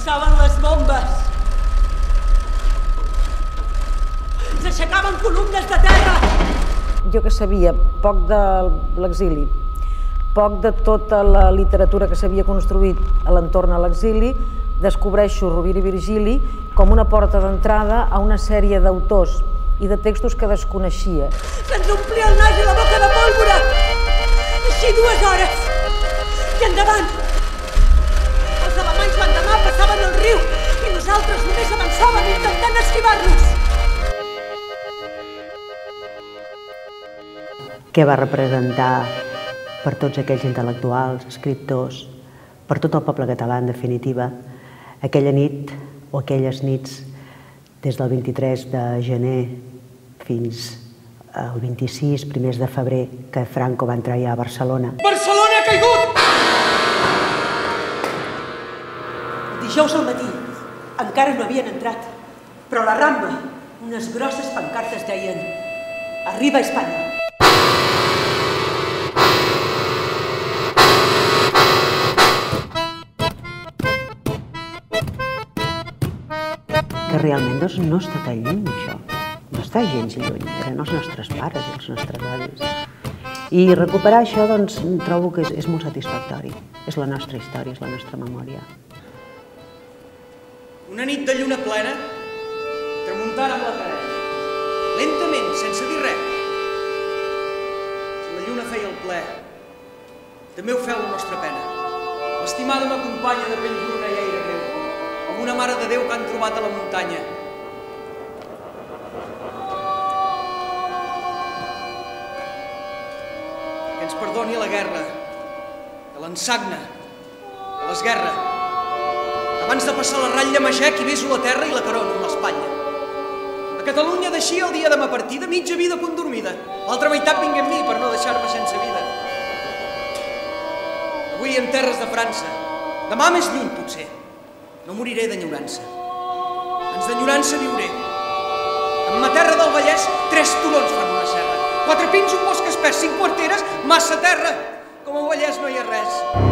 llançaven les bombes. Ens aixecaven columnes de terra. Jo que sabia poc de l'exili, poc de tota la literatura que s'havia construït a l'entorn a l'exili, descobreixo Rovira i Virgili com una porta d'entrada a una sèrie d'autors i de textos que desconeixia. Se'ns omplia el nas i la boca de pólvora. Així 2 hores. I endavant. Els alemanys l'endemà passaven el riu i nosaltres només avançàvem intentant esquivar-los. Què va representar per tots aquells intel·lectuals, escriptors, per tot el poble català, en definitiva, aquella nit o aquelles nits des del 23 de gener fins al 26, primers de febrer, que Franco va entrar ja a Barcelona. Barcelona ha caigut! Dijous al matí encara no havien entrat, però a la Rambla unes grosses pancartes deien «Arriba Espanya». Que realment no està tan lluny, això. No està gens lluny. Eren els nostres pares i els nostres avis. I recuperar això, doncs, trobo que és molt satisfactori. És la nostra història, és la nostra memòria. Una nit de lluna plena, tramuntana amb la carena. Lentament, sense dir res. Si la lluna feia el ple, també ho feu la nostra pena. L'estimada m'acompanya de pell bruna i aire greu, com una mare de Déu que han trobat a la muntanya. Que ens perdoni la guerra, que l'ensagna, que l'esguerra. Abans de passar la ratlla m'aixec i beso la terra i la carono amb l'espatlla. A Catalunya deixia el dia de ma partida mitja vida condormida. L'altra meitat vinga amb mi per no deixar-me sense vida. Avui en terres de França, demà més lluny potser, no moriré d'enyorança. Ans d'enyorança viuré. En ma terra del Vallès, 3 turons fan una serra. 4 pins, un bosc espès, 5 quarteres, massa terra. Com a Vallès no hi ha res.